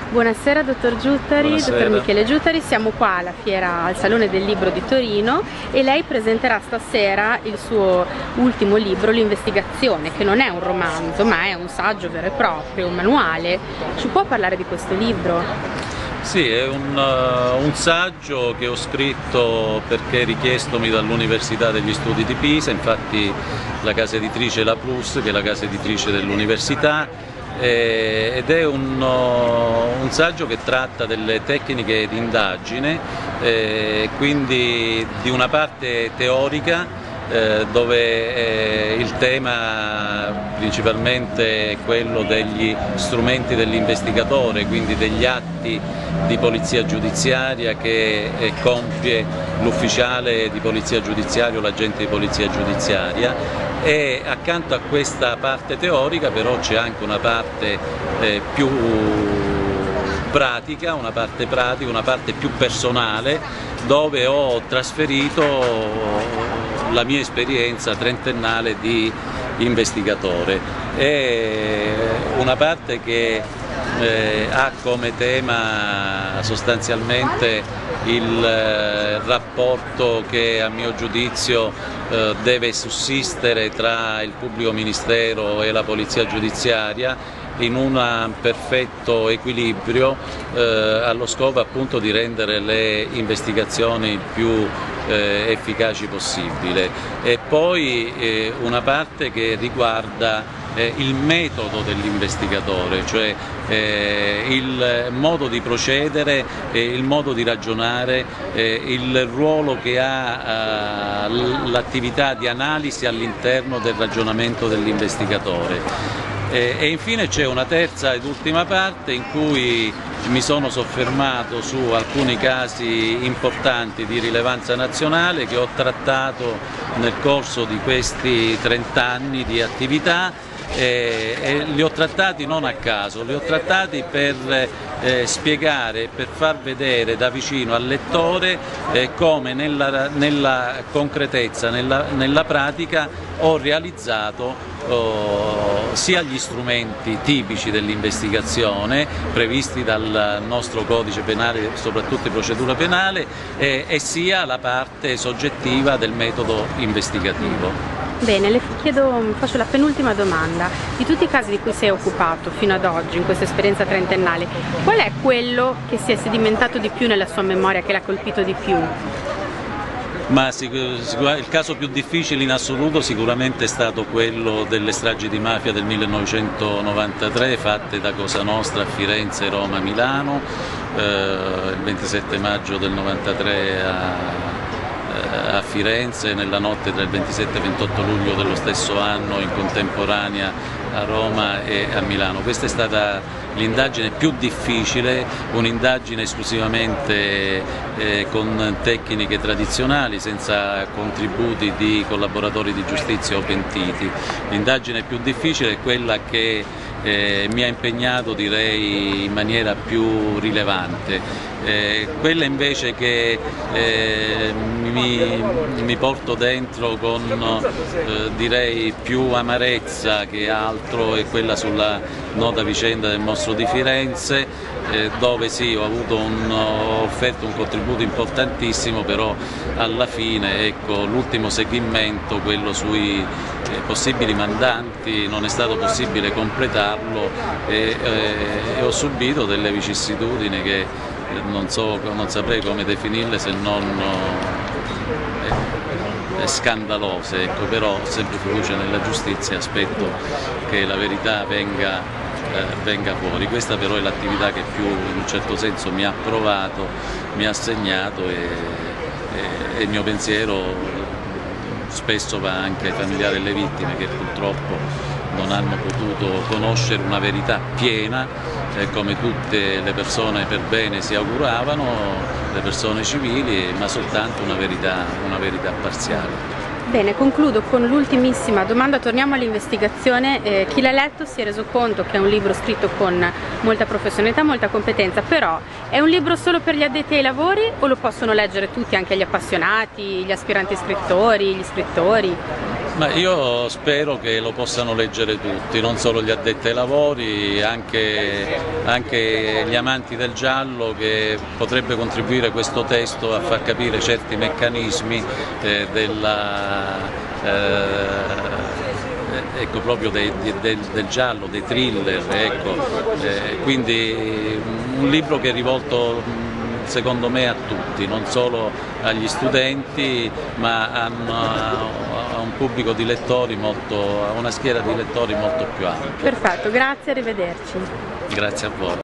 Buonasera dottor Giuttari, Buonasera. dottor Michele Giuttari, siamo qua alla fiera, al Salone del Libro di Torino e lei presenterà stasera il suo ultimo libro, L'Investigazione, che non è un romanzo ma è un saggio vero e proprio, un manuale. Ci può parlare di questo libro? Sì, è un saggio che ho scritto perché richiestomi dall'Università degli Studi di Pisa, infatti la casa editrice è la Plus, che è la casa editrice dell'Università, ed è un saggio che tratta delle tecniche di indagine, quindi di una parte teorica, dove il tema principalmente è quello degli strumenti dell'investigatore, quindi degli atti di polizia giudiziaria che compie l'ufficiale di polizia giudiziaria o l'agente di polizia giudiziaria, e accanto a questa parte teorica però c'è anche una parte più pratica, una parte più personale, dove ho trasferito la mia esperienza trentennale di investigatore. È una parte che ha come tema sostanzialmente il rapporto che a mio giudizio deve sussistere tra il pubblico ministero e la polizia giudiziaria in un perfetto equilibrio, allo scopo appunto di rendere le investigazioni il più efficaci possibile. E poi una parte che riguarda il metodo dell'investigatore, cioè il modo di procedere, il modo di ragionare, il ruolo che ha l'attività di analisi all'interno del ragionamento dell'investigatore. E infine c'è una terza ed ultima parte in cui mi sono soffermato su alcuni casi importanti di rilevanza nazionale che ho trattato nel corso di questi 30 anni di attività, e li ho trattati non a caso, li ho trattati per spiegare, per far vedere da vicino al lettore come nella concretezza, nella pratica ho realizzato sia gli strumenti tipici dell'investigazione previsti dal nostro codice penale, soprattutto di procedura penale, e sia la parte soggettiva del metodo investigativo. Bene, le faccio la penultima domanda. Di tutti i casi di cui si è occupato fino ad oggi, in questa esperienza trentennale, qual è quello che si è sedimentato di più nella sua memoria, che l'ha colpito di più? Ma il caso più difficile in assoluto sicuramente è stato quello delle stragi di mafia del 1993 fatte da Cosa Nostra a Firenze, Roma, Milano, il 27 maggio del 93 a Firenze, nella notte tra il 27 e il 28 luglio dello stesso anno in contemporanea a Roma e a Milano. Questa è stata l'indagine più difficile, un'indagine esclusivamente con tecniche tradizionali, senza contributi di collaboratori di giustizia o pentiti. L'indagine più difficile è quella che mi ha impegnato, direi, in maniera più rilevante. Quella invece che mi porto dentro con direi più amarezza che altro è quella sulla nota vicenda del mostro di Firenze, dove sì, ho offerto un contributo importantissimo, però alla fine, ecco, l'ultimo segmento, quello sui possibili mandanti, non è stato possibile completarlo e ho subito delle vicissitudini che non saprei come definirle se non scandalose, ecco. Però ho sempre fiducia nella giustizia, aspetto che la verità venga fuori. Questa però è l'attività che più in un certo senso mi ha provato, mi ha segnato, e il mio pensiero spesso va anche ai familiari delle vittime che purtroppo non hanno potuto conoscere una verità piena, come tutte le persone per bene si auguravano, le persone civili, ma soltanto una verità parziale. Bene, concludo con l'ultimissima domanda, torniamo all'investigazione. Chi l'ha letto si è reso conto che è un libro scritto con molta professionalità, molta competenza, però è un libro solo per gli addetti ai lavori o lo possono leggere tutti, anche gli appassionati, gli aspiranti scrittori, gli scrittori? Ma io spero che lo possano leggere tutti, non solo gli addetti ai lavori, anche gli amanti del giallo, che potrebbe contribuire questo testo a far capire certi meccanismi ecco, proprio del giallo, dei thriller, ecco. Quindi un libro che è rivolto secondo me a tutti, non solo agli studenti, ma a un pubblico di lettori a una schiera di lettori molto più ampia. Perfetto, grazie, arrivederci. Grazie a voi.